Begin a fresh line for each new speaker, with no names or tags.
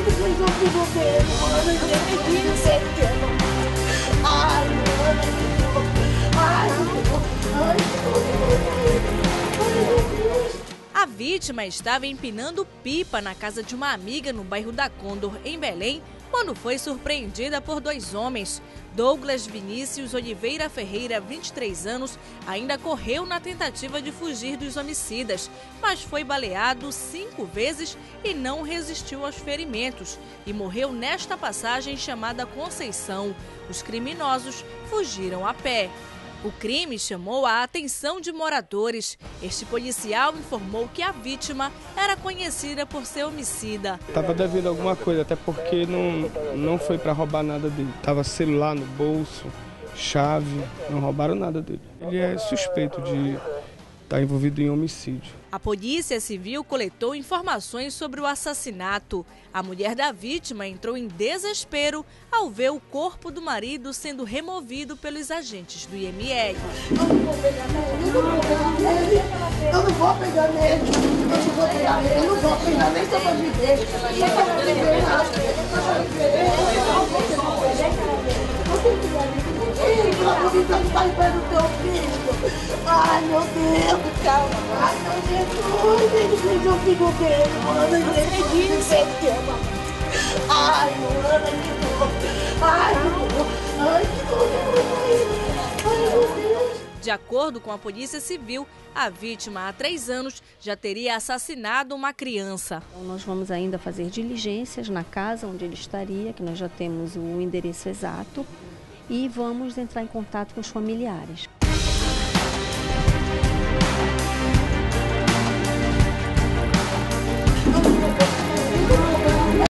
Vocês não ficam vendo, mano. Eu sei que é. Ai, mano. Ai,
A vítima estava empinando pipa na casa de uma amiga no bairro da Condor, em Belém, quando foi surpreendida por dois homens. Douglas Vinícius Oliveira Ferreira, 23 anos, ainda correu na tentativa de fugir dos homicidas, mas foi baleado 5 vezes e não resistiu aos ferimentos e morreu nesta passagem chamada Conceição. Os criminosos fugiram a pé. O crime chamou a atenção de moradores. Este policial informou que a vítima era conhecida por ser homicida.
Estava devendo alguma coisa, até porque não foi para roubar nada dele. Tava celular no bolso, chave, não roubaram nada dele. Ele é suspeito de estar envolvido em homicídio.
A Polícia Civil coletou informações sobre o assassinato. A mulher da vítima entrou em desespero ao ver o corpo do marido sendo removido pelos agentes do IML.
eu não vou pegar nele, eu não vou pegar nele, eu não vou pegar nem só pra viver. Ai, meu Deus, calma. Ai, meu Jesus, eles não ficam vendo, mano. Eles sei que é, mano. Ai, mano, que dor. Ai, que dor. Ai, que dor. Ai, meu Deus.
De acordo com a Polícia Civil, a vítima há 3 anos já teria assassinado uma criança.
Então, nós vamos ainda fazer diligências na casa onde ele estaria, que nós já temos o endereço exato, e vamos entrar em contato com os familiares.